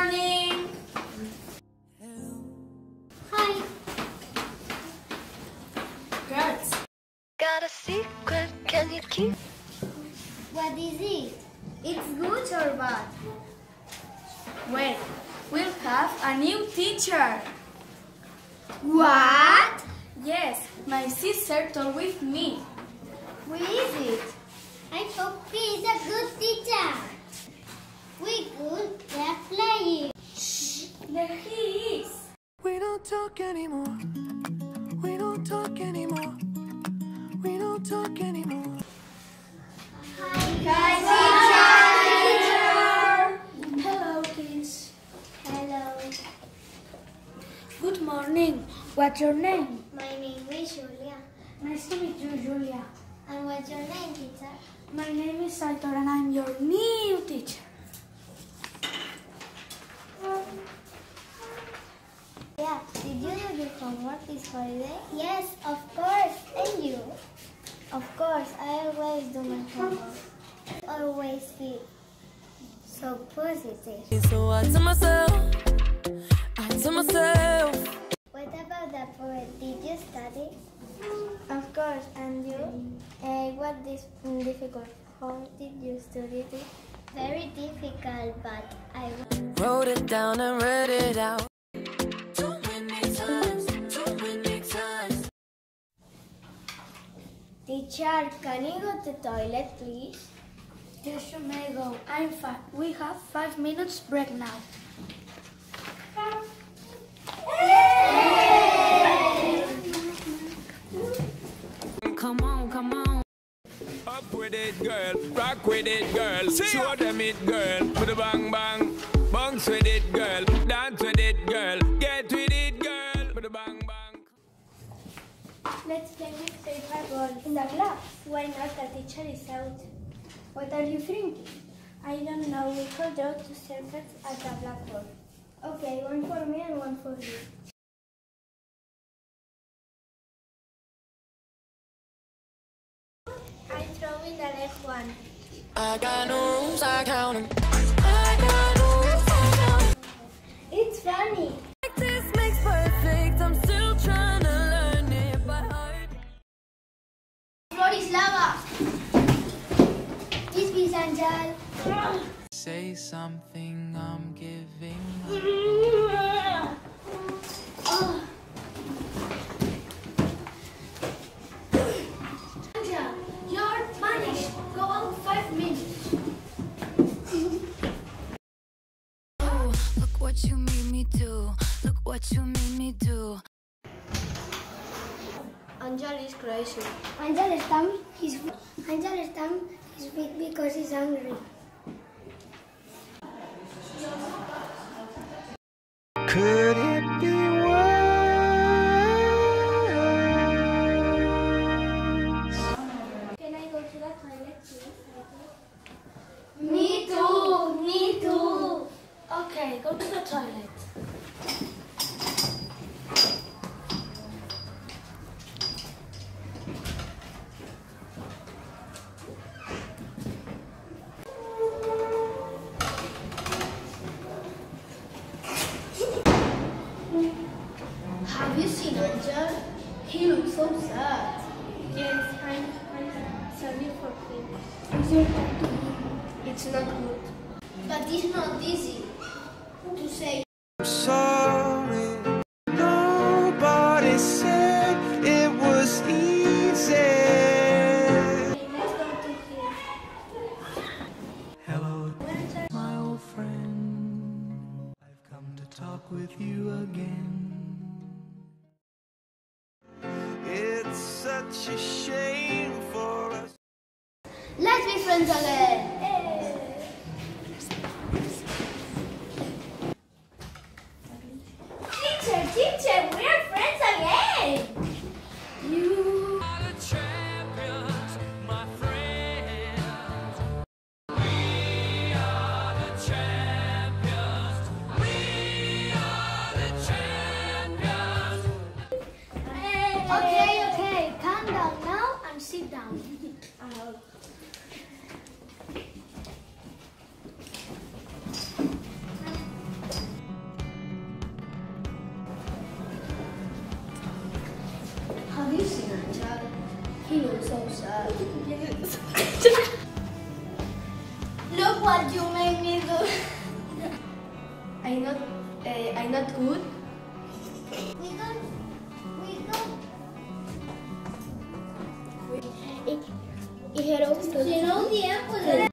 morning. Hi. Girls. Got a secret, can you keep? What is it? It's good or bad? Well, we'll have a new teacher. What? Yes, my sister told with me. Who is it? I hope he is a good teacher. We could apply it. Shh, there he is. We don't talk anymore. We don't talk anymore. We don't talk anymore. Hi, teacher. Hello, kids. Hello. Good morning. What's your name? My name is Julia. Nice to meet you, Julia. And what's your name, teacher? My name is Saitor and I'm your new teacher. Yeah, did you do your homework this holiday? Yes, of course. And you? Of course, I always do my homework. Always feel so positive. So I tell myself, What about the poet? Did you study? Of course. And you? What is difficult? How did you study it? Very difficult, but I wrote it down and read it out. Too many times. Teacher, can you go to the toilet, please? Yes, you may go. I'm fine. We have 5 minutes break now. Come on. Up with it, girl. Rock with it, girl. Show them it, girl. Put a bang bang. Bounce with it, girl. Dance with it, girl. Get with it, girl. Put a bang bang. Let's play with paper ball in the class. Why not? The teacher is out. What are you thinking? I don't know. We could draw 2 circles at the blackboard. Okay, one for me and one for you. I'm throwing the left one. I got no rules, I count 'em. It's funny. Practice makes perfect. I'm still trying to learn it by heart. Florislava. Peace, Angel. Say something, I'm giving Angel, you're punished. Go out 5 minutes. Oh, look what you made me do. Look what you made me do. Angel is crazy. Angel stamped his feet because he's hungry. Could it be worse? Can I go to the toilet, please? Me too. Okay, go to the toilet. Have you seen Angel? He looks so sad. Yes, I'm sorry for him. It's not good. But it's not easy to say. I'm sorry. Nobody said it was easy. Okay, let's go to him. Hello, my old friend. I've come to talk with you again. It's such a shame for us. Let's be friends again. Teacher, we're friends again. You. Are the champions, my friends. We are the champions. We are the champions. Okay, calm down now and sit down. Look what you made me do. I'm not good. Dijeron tiempo de